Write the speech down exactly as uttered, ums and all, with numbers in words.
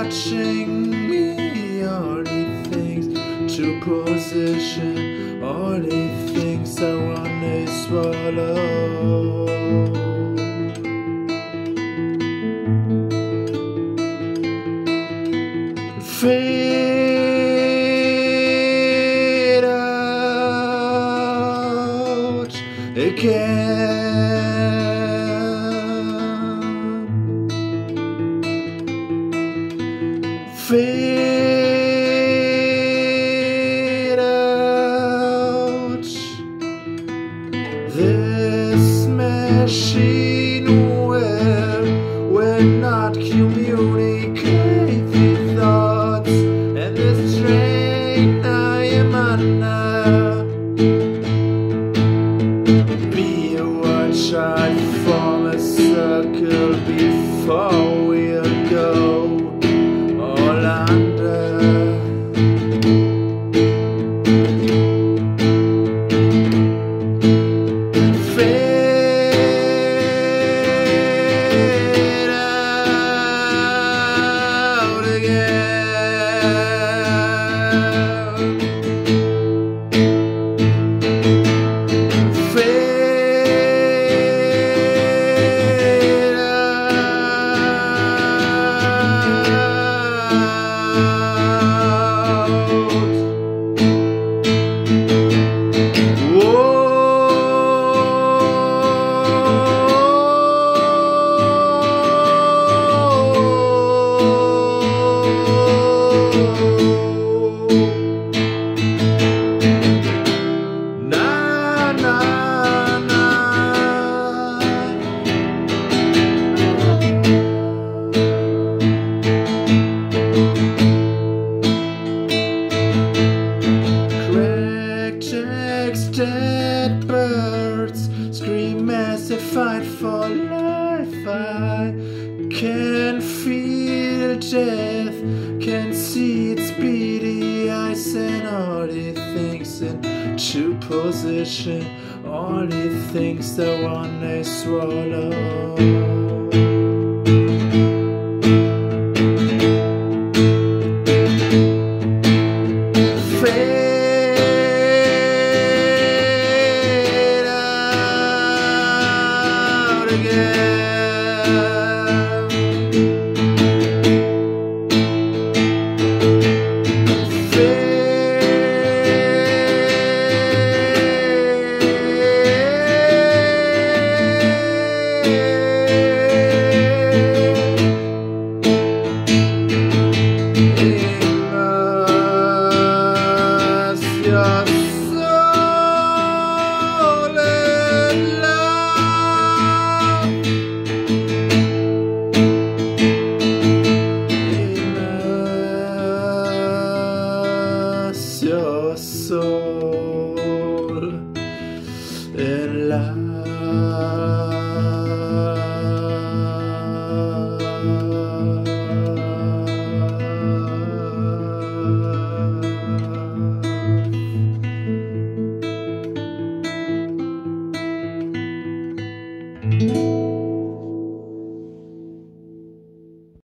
watching me. All the things to position, all the things I wanna swallow. Fade out again. Fade out. This machine where we're not communicating thoughts, and this train I am under. Be a watch, I form a circle before we'll go all under. Fade out again. Fade dead birds scream as they fight for life. I can feel death, can see its beady eyes, and all the things into position, all the things that one day swallow. Your soul in love.